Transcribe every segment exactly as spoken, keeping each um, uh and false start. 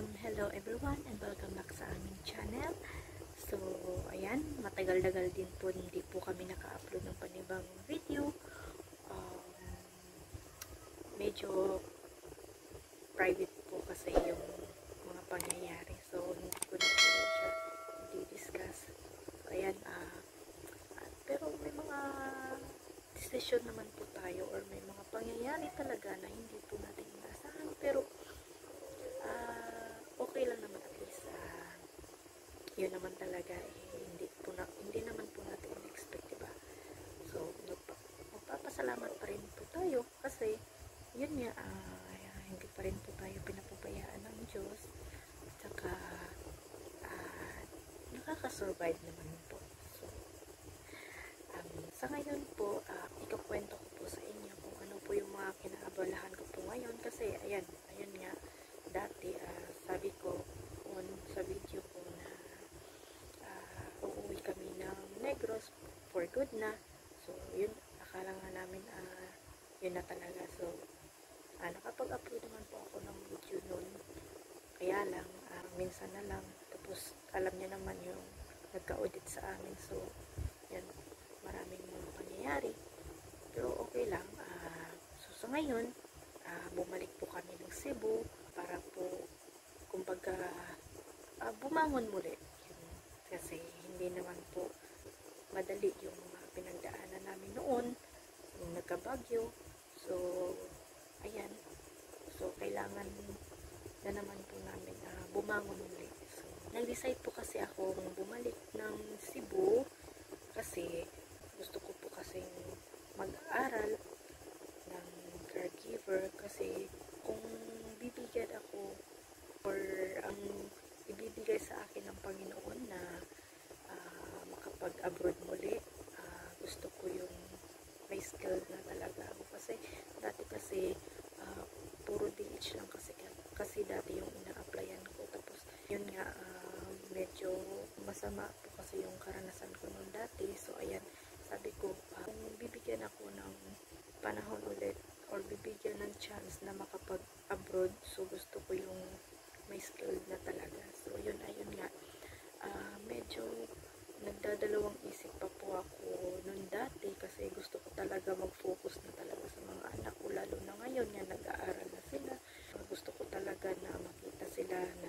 Um, hello everyone and welcome back sa aming channel. So, ayan, matagal-tagal din po hindi po kami naka-upload ng panibagong video. Um, medyo private po kasi yung mga pangyayari. So, hindi ko na po siya i-discuss. So, ayan, uh, pero may mga decision naman po tayo or may mga pangyayari talaga na hindi po natin inaasahan. Pero, Uh, okay lang naman at least uh, yun naman talaga eh, hindi, po na, hindi naman po natin in-expect, diba? So magpa, magpapasalamat pa rin po tayo kasi yun nga uh, hindi pa rin po tayo pinapabayaan ng Diyos at saka uh, nakakasurvive naman po. So um, sa ngayon po uh, ikakwento ko po sa inyo kung ano po yung mga kinaabalahan ko po ngayon kasi ayan, ayan nga dati, uh, sabi ko on, sa video ko na uh, uuwi kami ng Negros for good na. So, yun, akala nga namin uh, yun na talaga. So, uh, nakapag-upload naman po ako ng video nun. Kaya lang, uh, minsan na lang. Tapos, alam niya naman yung nagka-audit sa amin. So, yan, maraming mga pangyayari. Pero, okay lang. Uh, so, sa ngayon, uh, bumalik po kami ng Cebu para po kumbaga uh, bumangon muli yun, kasi hindi naman po madali yung mga pinagdaanan namin noon yung nagkabagyo. So ayan, so kailangan na naman po namin uh, bumangon muli. So nag-decide po kasi akong bumalik ng Cebu kasi gusto ko po kasing mag-aral ng caregiver kasi kung bibigyan ako or ang ibibigay sa akin ng Panginoon na uh, makapag-abroad muli, uh, gusto ko yung may skill na talaga ako kasi dati kasi uh, puro D H lang kasi kasi dati yung ina-applyan ko, tapos yun nga uh, medyo masama po kasi yung karanasan ko noon dati. So ayan, sabi ko uh, kung bibigyan ako ng panahon ulit or bibigyan ng chance na makapag-abroad, so gusto ko yung may skill na talaga. So yun, ayun nga, uh, medyo nagdadalawang isip pa po ako noon dati kasi gusto ko talaga mag-focus na talaga sa mga anak ko, lalo na ngayon nga nag-aaral na sila. Uh, gusto ko talaga na makita sila na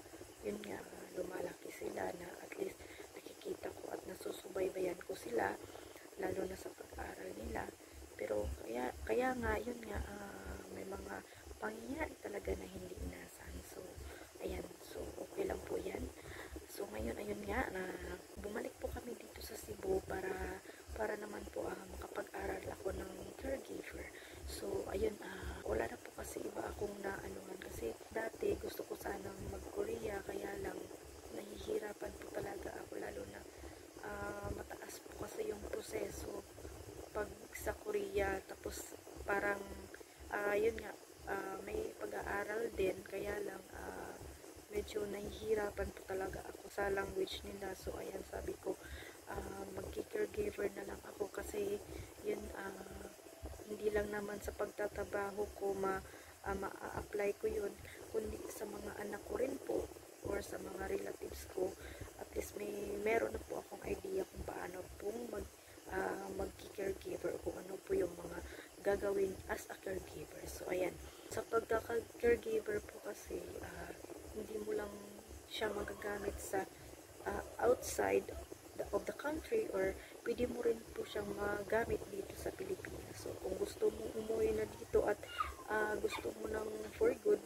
yun nga, lumalaki sila, na at least nakikita ko at nasusubaybayan ko sila lalo na sa pag-aaral nila. Pero kaya, kaya nga, yun nga, uh, may mga pangyayari talaga na hindi inasahan. So, ayan. So, okay lang po yan. So, ngayon, ayun nga, na bumalik po kami dito sa Cebu para, para naman po uh, makapag-aral ako ng caregiver. So, ayun, uh, wala na po kasi iba akong naanuhan. Kasi dati, gusto ko sanang mag-Korea, kaya lang, nahihirapan po talaga ako, lalo na uh, mataas po kasi yung proseso pag sa Korea, tapos parang uh, yun nga, uh, may pag-aaral din, kaya lang uh, medyo nahihirapan po talaga ako sa language nila. So ayan, sabi ko uh, magki-caregiver na lang ako kasi yun, uh, hindi lang naman sa pagtatrabaho ko ma, uh, ma-apply ko yun, kundi sa mga anak ko rin po or sa mga relatives ko. At least may meron na po akong idea kung paano pong mag Uh, magki-caregiver, kung ano po yung mga gagawin as a caregiver. So ayan, sa pagka-caregiver po kasi uh, hindi mo lang siya magagamit sa uh, outside the, of the country, or pwede mo rin po siyang magamit dito sa Pilipinas. So kung gusto mo umuwi na dito at uh, gusto mo ng for good,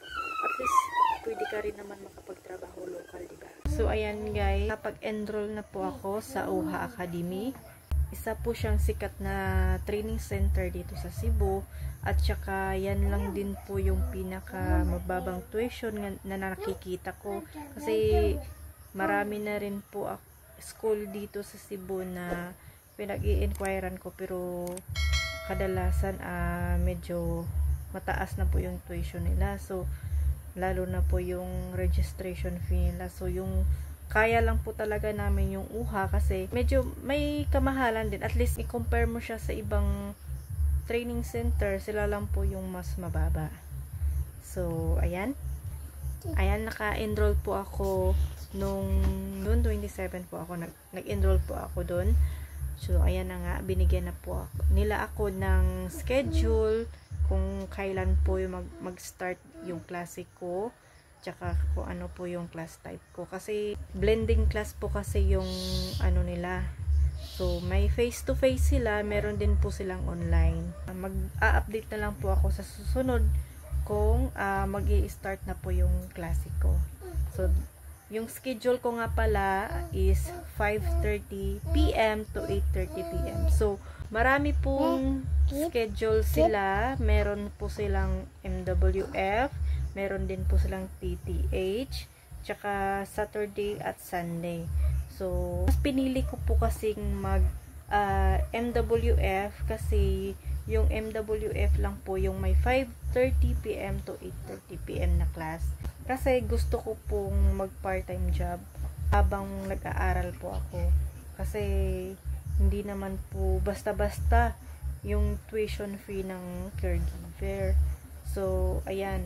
at least pwede ka rin naman makapagtrabaho local, diba? So ayan guys, kapag-enroll na po ako sa U H A Academy. Isa po siyang sikat na training center dito sa Cebu, at saka yan lang din po yung pinaka mababang tuition na nakikita ko kasi marami na rin po school dito sa Cebu na pinag-i-inquirean ko, pero kadalasan uh, medyo mataas na po yung tuition nila. So lalo na po yung registration fee nila. So yung kaya lang po talaga namin yung U H A kasi medyo may kamahalan din. At least i-compare mo siya sa ibang training center, sila lang po yung mas mababa. So, ayan. Ayan, naka-enroll po ako nung noon twenty-seven po ako nag nag-enroll po ako doon. So ayan na nga, binigyan na po ako, nila ako ng schedule kung kailan po yung mag mag-start yung klase ko, tsaka kung ano po yung class type ko, kasi blending class po kasi yung ano nila. So may face to face sila, meron din po silang online. Mag-a-update na lang po ako sa susunod kung uh, mag-i-start na po yung klase ko. So yung schedule ko nga pala is five thirty p m to eight thirty p m So marami pong schedule sila. Meron po silang M W F, meron din po silang T T H, tsaka Saturday at Sunday. So mas pinili ko po kasing mag uh, M W F kasi yung M W F lang po yung may five thirty p m to eight thirty p m na class. Kasi gusto ko pong mag part-time job habang nag-aaral po ako. Kasi hindi naman po basta-basta yung tuition fee ng caregiver. So ayan,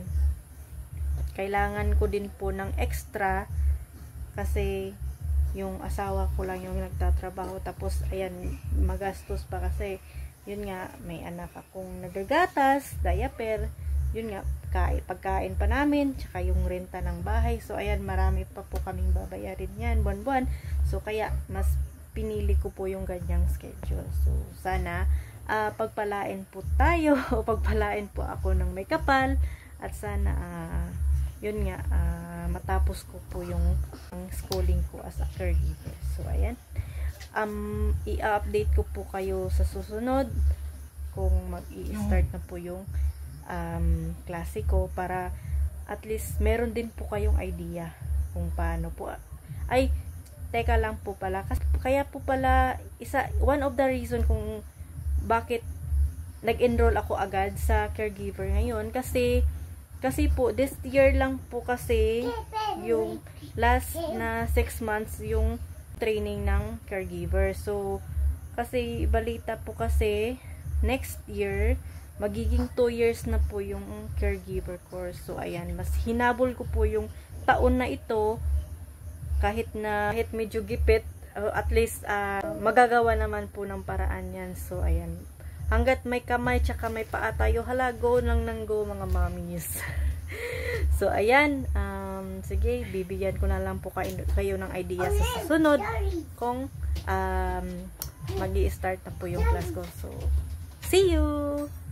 kailangan ko din po ng extra kasi yung asawa ko lang yung nagtatrabaho, tapos ayan, magastos pa kasi yun nga, may anak akong nagagatas, diaper, yun nga, kain, pagkain pa namin, tsaka yung renta ng bahay. So ayan, marami pa po kaming babayarin yan buwan-buwan. So kaya mas pinili ko po yung ganyang schedule. So sana uh, pagpalain po tayo o pagpalain po ako ng may kapal, at sana uh, yun nga, uh, matapos ko po yung ang schooling ko as a caregiver. So ayan, um, i-update ko po kayo sa susunod kung mag-i-start na po yung um, klase ko, para at least meron din po kayong idea kung paano po. Ay, teka lang po pala, kasi kaya po pala, isa, one of the reason kung bakit nag-enroll ako agad sa caregiver ngayon, kasi kasi po this year lang po kasi yung last na six months yung training ng caregiver. So kasi balita po kasi next year magiging two years na po yung caregiver course. So ayan, mas hinabol ko po yung taon na ito, kahit na kahit medyo gipit, uh, at least uh, magagawa naman po ng paraan yan. So ayan, hanggat may kamay tsaka may paa tayo, hala, go nang nang go mga mommies. So ayan, um, sige, bibigyan ko na lang po kayo, kayo ng idea sa susunod kung um, mag-i-start na po yung class ko. So see you!